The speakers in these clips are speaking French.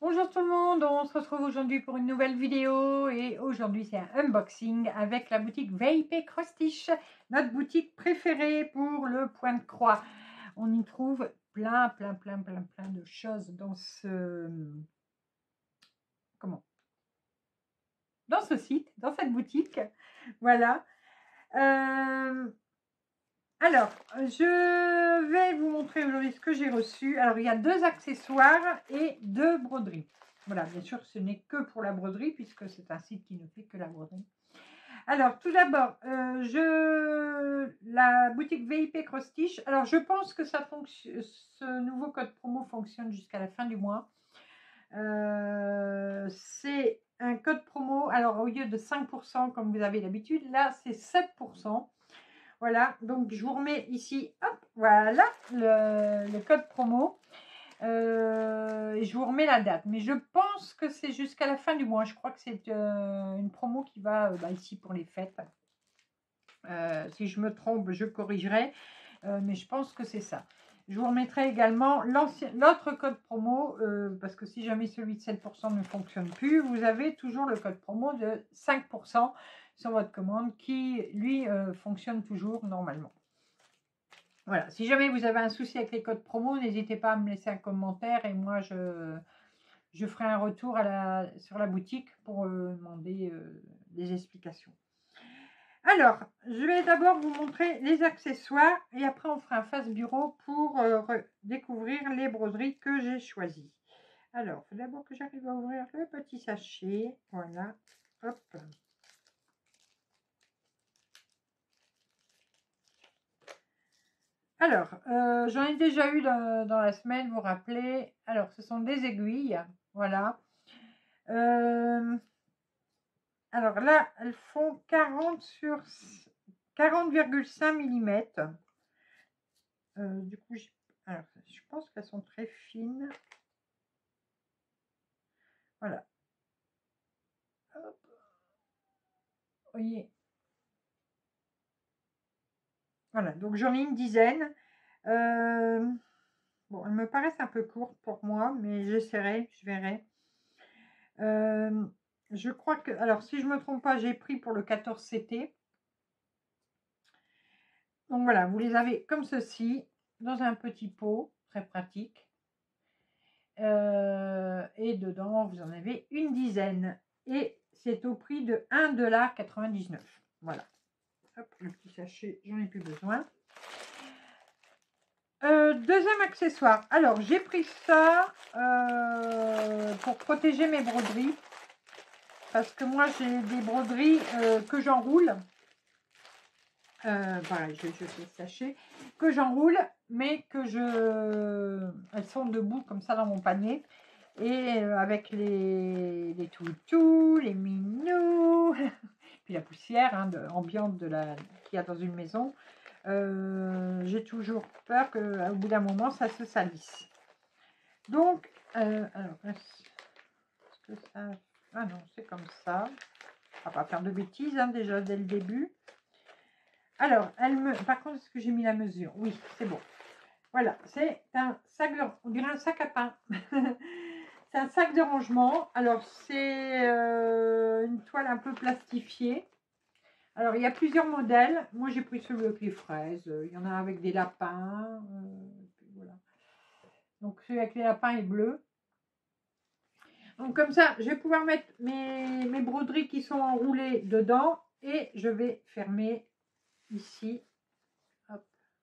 Bonjour tout le monde, on se retrouve aujourd'hui pour une nouvelle vidéo et aujourd'hui c'est un unboxing avec la boutique VIP Cross Stitch, notre boutique préférée pour le point de croix. On y trouve plein de choses dans dans ce site, dans cette boutique. Voilà. Alors, je vais vous montrer aujourd'hui ce que j'ai reçu. Alors, il y a 2 accessoires et 2 broderies. Voilà, bien sûr, ce n'est que pour la broderie puisque c'est un site qui ne fait que la broderie. Alors, tout d'abord, la boutique VIP Cross Stitch. Alors, je pense que ce nouveau code promo fonctionne jusqu'à la fin du mois. C'est un code promo. Alors, au lieu de 5% comme vous avez l'habitude, là, c'est 7%. Voilà, donc je vous remets ici, hop, voilà, le code promo. Et je vous remets la date. Mais je pense que c'est jusqu'à la fin du mois. Je crois que c'est une promo qui va ici pour les fêtes. Si je me trompe, je corrigerai. Mais je pense que c'est ça. Je vous remettrai également l'autre code promo. Parce que si jamais celui de 7% ne fonctionne plus, vous avez toujours le code promo de 5% sur votre commande qui, lui, fonctionne toujours normalement. Voilà, si jamais vous avez un souci avec les codes promo, n'hésitez pas à me laisser un commentaire et moi je ferai un retour sur la boutique pour demander des explications. Alors, je vais d'abord vous montrer les accessoires et après on fera un face bureau pour découvrir les broderies que j'ai choisies. Alors, il faut d'abord que j'arrive à ouvrir le petit sachet. Voilà, hop. Alors, j'en ai déjà eu dans la semaine, vous vous rappelez. Alors, ce sont des aiguilles, voilà. Alors là, elles font 40 sur 40,5 mm. Du coup, je pense qu'elles sont très fines. Voilà. Hop. Vous voyez. Voilà, donc j'en ai une dizaine. Bon, elles me paraissent un peu courtes pour moi, mais j'essaierai, je verrai. Je crois que, alors si je ne me trompe pas, j'ai pris pour le 14 CT. Donc voilà, vous les avez comme ceci, dans un petit pot, très pratique. Et dedans, vous en avez une dizaine. Et c'est au prix de 1,99 $. Voilà. Hop, le petit sachet, j'en ai plus besoin. Deuxième accessoire. Alors, j'ai pris ça pour protéger mes broderies. Parce que moi, j'ai des broderies que j'enroule. Pareil, je fais le sachet. Que j'enroule, mais que elles sont debout comme ça dans mon panier. Et avec les toutous, les minous, puis la poussière ambiante qu'il y a dans une maison. J'ai toujours peur qu'au bout d'un moment, ça se salisse. Donc, alors, est-ce que ça... Ah non, c'est comme ça. On va pas faire de bêtises déjà dès le début. Alors, par contre, est-ce que j'ai mis la mesure? Oui, c'est bon. Voilà, c'est un sac, on dirait un sac à pain. C'est un sac de rangement. Alors, c'est une toile un peu plastifiée. Alors, il y a plusieurs modèles. Moi, j'ai pris celui avec les fraises. Il y en a avec des lapins. Voilà. Donc, celui avec les lapins est bleu. Donc, comme ça, je vais pouvoir mettre mes broderies qui sont enroulées dedans. Et je vais fermer ici. Hop.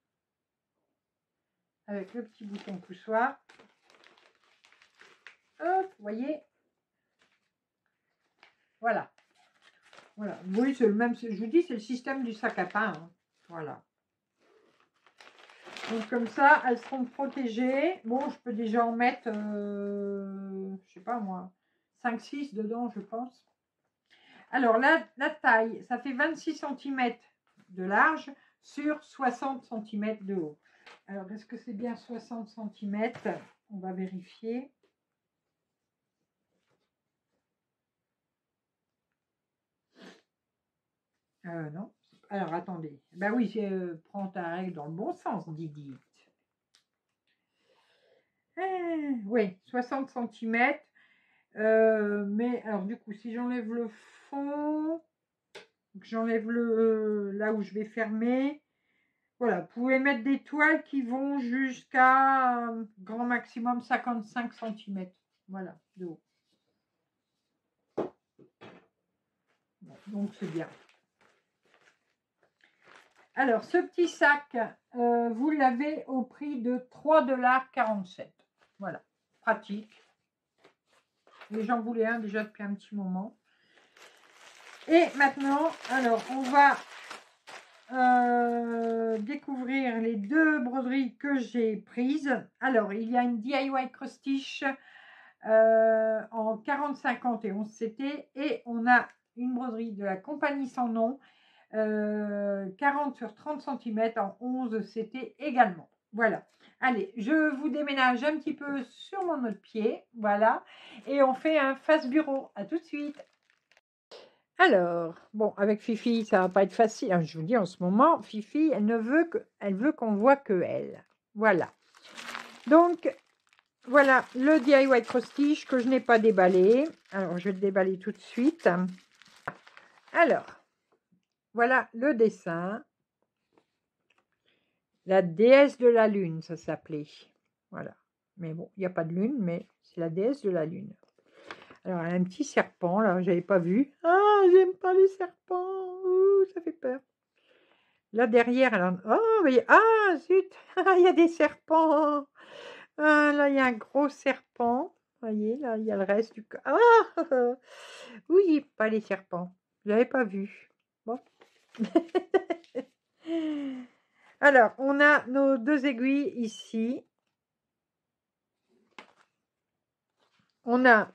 Avec le petit bouton poussoir. Hop, vous voyez. Voilà. Voilà. Oui, c'est le même. Je vous dis, c'est le système du sac à pain. Voilà. Donc comme ça, elles seront protégées. Bon, je peux déjà en mettre, je sais pas moi, 5-6 dedans, je pense. Alors la taille, ça fait 26 cm de large sur 60 cm de haut. Alors, est-ce que c'est bien 60 cm? On va vérifier. Non. Alors, attendez. Ben oui, prends ta règle dans le bon sens, Didi. Oui, 60 cm. Mais alors du coup, si j'enlève le fond, j'enlève le là où je vais fermer. Voilà, vous pouvez mettre des toiles qui vont jusqu'à grand maximum 55 cm. Voilà, de haut. Donc c'est bien. Alors, ce petit sac, vous l'avez au prix de 3,47 $. Voilà, pratique. Les gens voulaient un déjà depuis un petit moment. Et maintenant, alors, on va découvrir les deux broderies que j'ai prises. Alors, il y a une DIY cross-stitch en 40-50 et 11 CT. Et on a une broderie de la compagnie sans nom. 40 sur 30 cm en 11 CT également. Voilà. Allez, je vous déménage un petit peu sur mon autre pied. Voilà. Et on fait un face bureau. À tout de suite. Alors, bon, avec Fifi, ça va pas être facile. Hein, je vous dis en ce moment, Fifi, elle veut qu'on voit que elle. Voilà. Donc, voilà le DIY cross-stitch que je n'ai pas déballé. Alors, je vais le déballer tout de suite. Alors, voilà le dessin. La déesse de la lune, ça s'appelait. Voilà. Mais bon, il n'y a pas de lune, mais c'est la déesse de la lune. Alors, elle a un petit serpent, là, je n'avais pas vu. Ah, j'aime pas les serpents. Ouh, ça fait peur. Là, derrière, elle en... Oh, mais... Ah, zut. Il y a des serpents. Ah, là, il y a un gros serpent. Vous voyez, là, il y a le reste du... Ah, oui, pas les serpents. Je n'avais pas vu. Bon. Alors, on a nos deux aiguilles ici. On a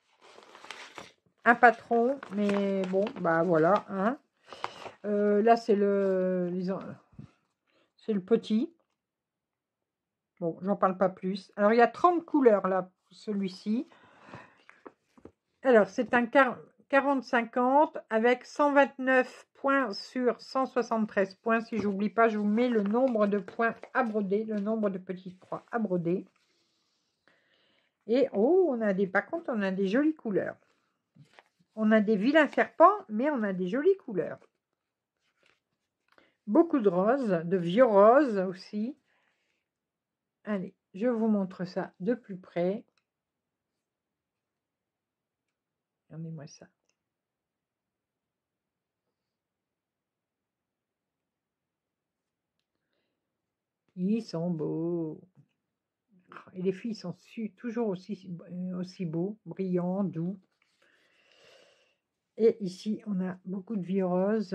un patron, mais bon, bah voilà. Hein. Là, c'est le petit. Bon, j'en parle pas plus. Alors, il y a 30 couleurs là, pour celui-ci. Alors, c'est un 40-50 avec 129 points sur 173 points. Si j'oublie pas, je vous mets le nombre de points à broder, le nombre de petites croix à broder. Et, oh, par contre, on a des jolies couleurs. On a des vilains serpents, mais on a des jolies couleurs. Beaucoup de roses, de vieux roses aussi. Allez, je vous montre ça de plus près. Regardez-moi ça. Ils sont beaux. Et les filles sont toujours aussi beaux, brillants, doux. Et ici, on a beaucoup de vieux roses.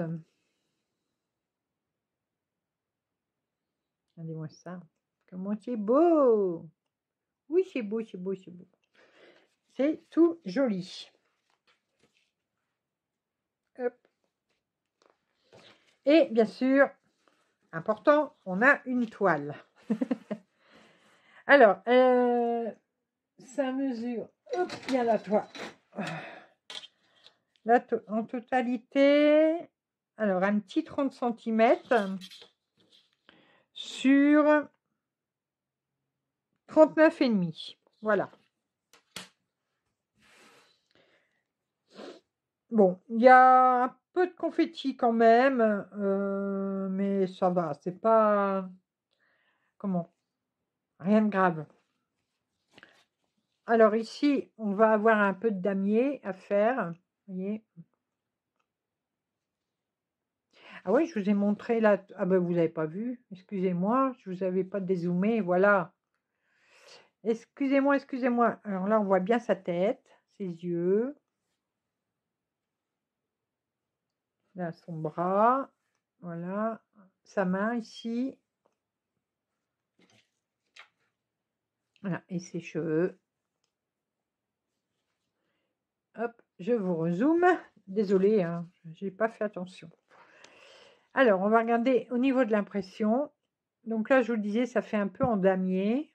Regardez-moi ça. Comment c'est beau! Oui, c'est beau, c'est beau, c'est beau. C'est tout joli. Hop. Et bien sûr, important, on a une toile. Alors, ça mesure, hop, bien la toile. Là, en totalité, alors un petit 30 cm sur 39,5. Voilà. Bon, il y a un peu de confetti quand même, mais ça va, c'est pas... Comment? Rien de grave. Alors ici, on va avoir un peu de damier à faire. Vous voyez? Ah oui, je vous ai montré là. Ah ben, vous n'avez pas vu. Excusez-moi, je vous avais pas dézoomé. Voilà. Excusez-moi, excusez-moi. Alors là, on voit bien sa tête, ses yeux. Là, son bras. Voilà. Sa main ici. Voilà. Et ses cheveux. Hop, je vous rezoome. Désolée, hein, je n'ai pas fait attention. Alors, on va regarder au niveau de l'impression. Donc là, je vous le disais, ça fait un peu en damier.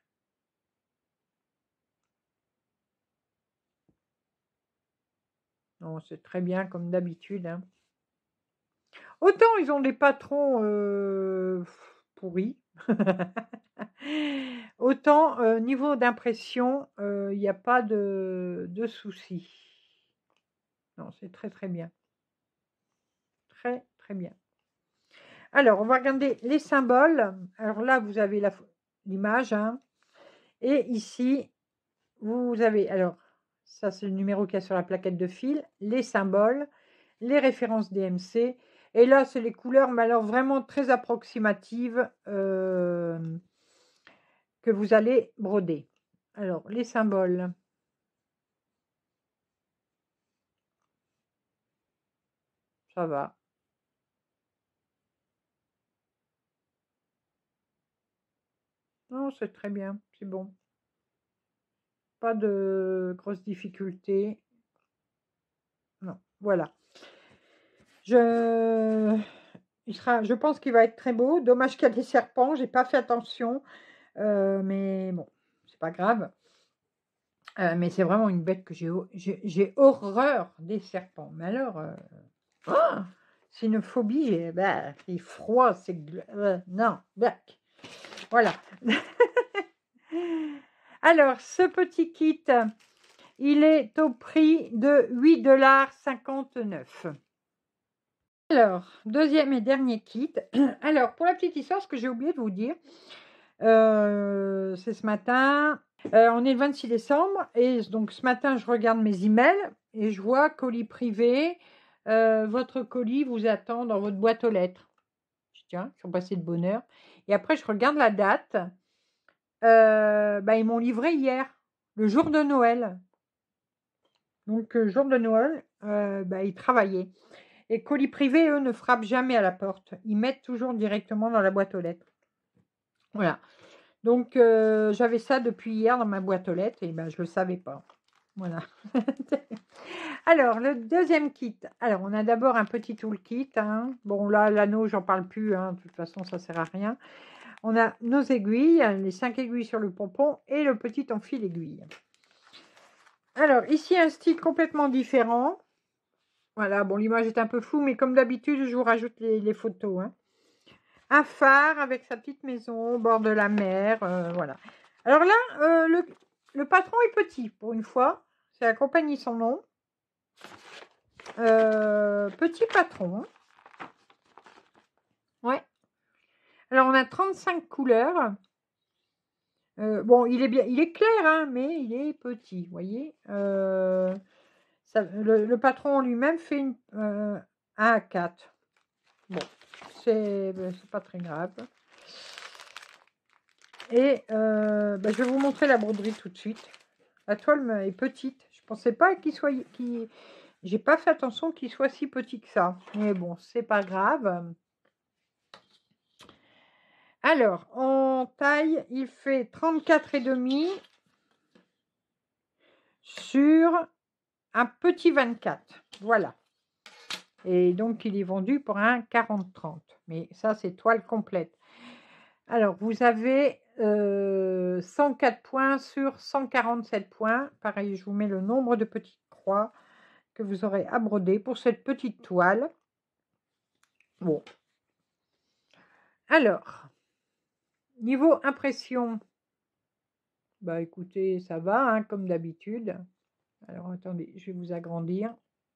Non, c'est très bien comme d'habitude. Hein. Autant ils ont des patrons pourris, Autant niveau d'impression, il n'y a pas de souci. Non, c'est très très bien. Très très bien. Alors, on va regarder les symboles. Alors là, vous avez l'image. Hein, et ici, vous avez, alors, ça c'est le numéro qu'il y a sur la plaquette de fil, les symboles, les références DMC. Et là, c'est les couleurs, mais alors vraiment très approximatives que vous allez broder. Alors, les symboles. Ça va. Non, c'est très bien, c'est bon. Pas de grosses difficultés. Non, voilà. Je pense qu'il va être très beau. Dommage qu'il y a des serpents, j'ai pas fait attention. Mais bon, c'est pas grave. Mais c'est vraiment une bête que j'ai horreur des serpents. Mais alors, oh, c'est une phobie. Bah, c'est froid, c'est non, bac. Voilà. Alors, ce petit kit, il est au prix de 8,59 $. Alors, deuxième et dernier kit. Alors, pour la petite histoire, ce que j'ai oublié de vous dire, c'est ce matin. On est le 26 décembre et donc ce matin, je regarde mes emails et je vois colis privé. Votre colis vous attend dans votre boîte aux lettres. Tiens, ils sont passés de bonne heure. Et après, je regarde la date. Ils m'ont livré hier, le jour de Noël. Donc, jour de Noël, ils travaillaient. Et colis privé, eux, ne frappent jamais à la porte. Ils mettent toujours directement dans la boîte aux lettres. Voilà. Donc, j'avais ça depuis hier dans ma boîte aux lettres et je ne le savais pas. Voilà. Alors, le deuxième kit. Alors, on a d'abord un petit toolkit. Hein. Bon, là, l'anneau, j'en parle plus. Hein. De toute façon, ça ne sert à rien. On a nos aiguilles, les 5 aiguilles sur le pompon et le petit en fil aiguille. Alors, ici, un style complètement différent. Voilà, bon, l'image est un peu floue, mais comme d'habitude, je vous rajoute les photos. Hein. Un phare avec sa petite maison au bord de la mer. Voilà. Alors là, le patron est petit, pour une fois. C'est la compagnie son nom. Petit patron. Ouais. Alors, on a 35 couleurs. Bon, il est bien, il est clair, hein, mais il est petit, vous voyez. Le patron lui-même fait un A4. Bon, c'est pas très grave. Et je vais vous montrer la broderie tout de suite. La toile est petite. Je pensais pas qu'il soit... J'ai pas fait attention qu'il soit si petit que ça. Mais bon, c'est pas grave. Alors, en taille, il fait 34,5 sur un petit 24. Voilà. Et donc, il est vendu pour un 40-30. Mais ça, c'est toile complète. Alors, vous avez 104 points sur 147 points. Pareil, je vous mets le nombre de petites croix que vous aurez à broder pour cette petite toile. Bon. Alors, niveau impression, bah écoutez, ça va, hein, comme d'habitude. Alors, attendez, je vais vous agrandir.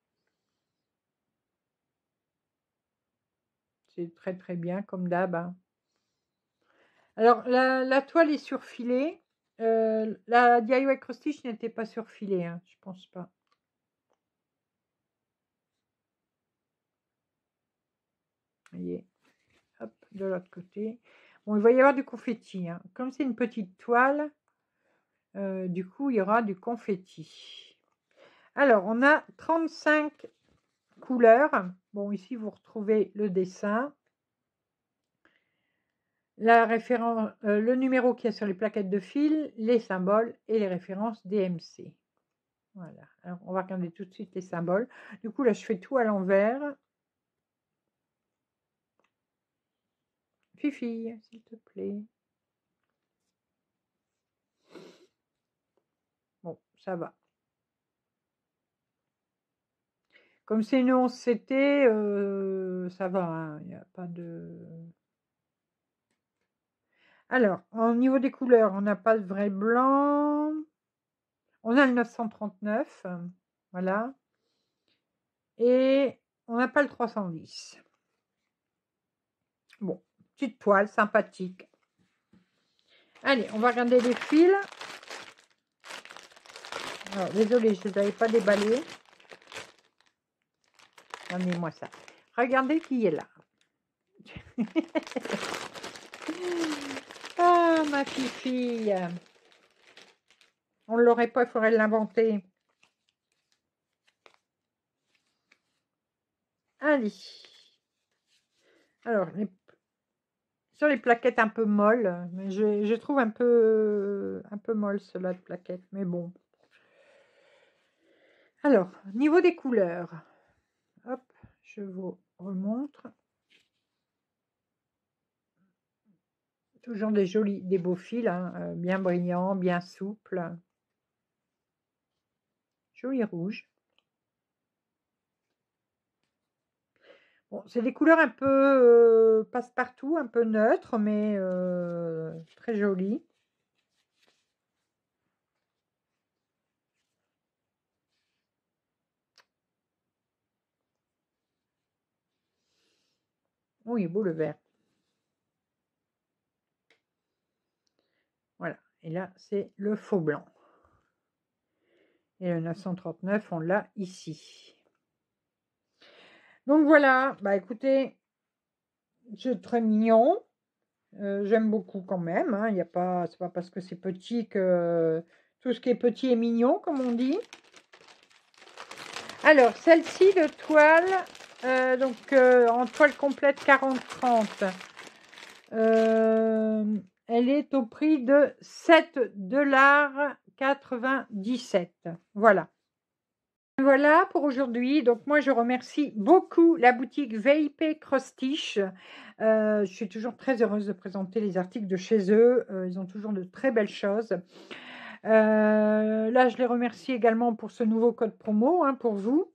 C'est très très bien, comme d'hab. Hein. Alors, la toile est surfilée. La DIY Cross Stitch n'était pas surfilée, hein, je pense pas. Vous voyez, hop, de l'autre côté. Bon, il va y avoir du confetti. Hein. Comme c'est une petite toile, du coup, il y aura du confetti. Alors, on a 35 couleurs. Bon, ici, vous retrouvez le dessin. La référence, le numéro qu'il y a sur les plaquettes de fil, les symboles et les références DMC. Voilà. Alors, on va regarder tout de suite les symboles. Du coup, là, je fais tout à l'envers. Fifi, s'il te plaît. Bon, ça va. Comme c'est une 11 CT, ça va. Il n'y a pas de... Alors, au niveau des couleurs, on n'a pas de vrai blanc. On a le 939, voilà. Et on n'a pas le 310. Bon, petite toile sympathique. Allez, on va regarder les fils. Alors, désolée, je ne les avais pas déballés. Amenez-moi ça. Regardez qui est là. Ah, ma fille. On ne l'aurait pas, il faudrait l'inventer. Allez. Alors, sur les plaquettes un peu molles, mais je trouve un peu molle cela de plaquettes, mais bon. Alors, niveau des couleurs, hop, je vous remontre. Toujours des beaux fils, hein, bien brillants, bien souples. Joli rouge. Bon, c'est des couleurs un peu passe-partout, un peu neutres, mais très jolies. Oh, il est beau le vert. Voilà, et là, c'est le faux blanc. Et le 939, on l'a ici. Donc voilà, bah écoutez, c'est très mignon. J'aime beaucoup quand même. Hein, c'est pas parce que c'est petit que tout ce qui est petit est mignon, comme on dit. Alors, celle-ci de toile, en toile complète 40-30, elle est au prix de 7,97 $. Voilà. Voilà pour aujourd'hui. Donc moi, je remercie beaucoup la boutique VIP Cross Stitch. Je suis toujours très heureuse de présenter les articles de chez eux. Ils ont toujours de très belles choses. Là, je les remercie également pour ce nouveau code promo pour vous.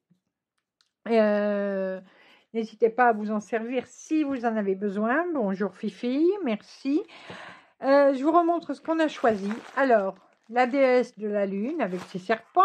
N'hésitez pas à vous en servir si vous en avez besoin. Bonjour Fifi, merci. Je vous remontre ce qu'on a choisi. Alors, la déesse de la lune avec ses serpents.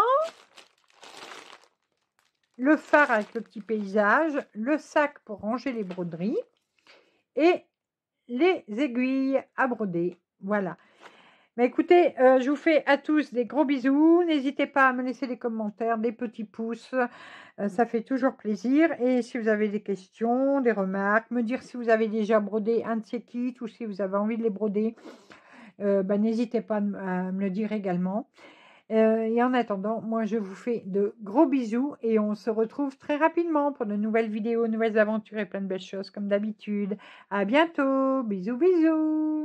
Le phare avec le petit paysage, le sac pour ranger les broderies et les aiguilles à broder. Voilà. Mais écoutez, je vous fais à tous des gros bisous. N'hésitez pas à me laisser des commentaires, des petits pouces. Ça fait toujours plaisir. Et si vous avez des questions, des remarques, me dire si vous avez déjà brodé un de ces kits ou si vous avez envie de les broder, n'hésitez pas à me le dire également. Et en attendant, moi je vous fais de gros bisous et on se retrouve très rapidement pour de nouvelles vidéos, nouvelles aventures et plein de belles choses comme d'habitude. À bientôt, bisous bisous.